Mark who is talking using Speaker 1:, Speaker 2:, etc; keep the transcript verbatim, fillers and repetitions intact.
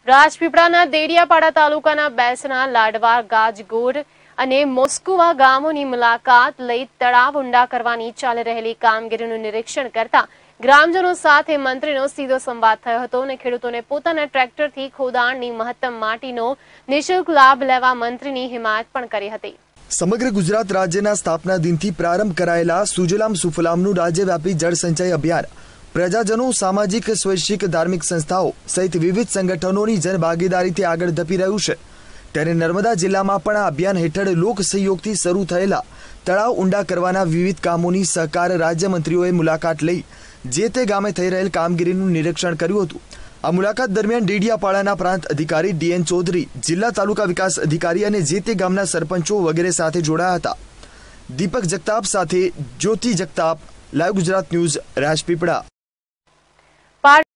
Speaker 1: રાજપીપળાના દેડિયાપાડા તાલુકાના બેસના લાડવા ગાજગોર અને મોસ્કુવા ગામોની મુલાકાત લઈ તળાવ ઊંડા કરવાની ચાલી રહેલી કામગીરીનું નિરીક્ષણ કરતા ગ્રામજનો સાથે મંત્રીનો સીધો સંવાદ થયો હતો અને ખેડૂતોને પોતાના ટ્રેક્ટરથી ખોદાણની મહત્તમ માટીનો નિઃશુલ્ક લાભ લેવા મંત્રીની હિમાયત પણ કરી હતી।
Speaker 2: સમગ્ર ગુજરાત રાજ્યના સ્થાપના દિનથી પ્રારંભ કરાયેલા સુજલામ સુફલામનું રાજ્યવ્યાપી જળ સંચય અભિયાન પ્રજાજનો, સામાજિક, સ્વૈચ્છિક, ધાર્મિક સંસ્થાઓ સહિત વિવિધ સંગઠનોની જનભાગીદારીથી આગળ ધપી રહ્યું છે। ત્યારે નર્મદા જિલ્લામાં પણ આ અભિયાન હેઠળ લોક સહયોગથી શરૂ થયેલા તળાવ ઊંડા કરવાના વિવિધ કામોની સહકાર રાજ્યમંત્રીઓએ મુલાકાત લઈ જે તે ગામે થઈ રહેલ કામગીરીનું નિરીક્ષણ કર્યું હતું। આ મુલાકાત દરમિયાન ડેડિયાપાડાના પ્રાંત અધિકારી ડી એન ચૌધરી, જિલ્લા તાલુકા વિકાસ અધિકારી અને જે તે ગામના સરપંચો વગેરે સાથે જોડાયા હતા। દીપક જગતાપ સાથે જ્યોતિ જગતાપ, લાઈવ ગુજરાત ન્યૂઝ, રાજપીપળા।